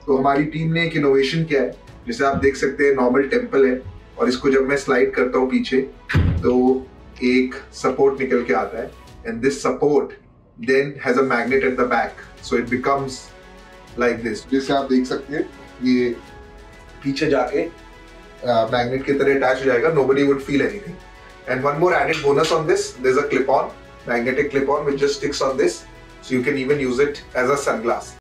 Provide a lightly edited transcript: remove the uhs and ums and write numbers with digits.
तो हमारी टीम ने एक इनोवेशन किया है, जैसे आप देख सकते हैं नॉर्मल टेम्पल है और इसको जब मैं स्लाइड करता हूँ पीछे तो एक सपोर्ट निकल के आता है, and this support then has a magnet at the back, so it becomes like this. जैसे आप देख सकते हैं ये पीछे जाके मैग्नेट की तरह अटैच हो जाएगा, nobody would feel anything. And one more added bonus on this, there's a clip-on, magnetic clip-on which just sticks on this, so you can even use it as a sunglass.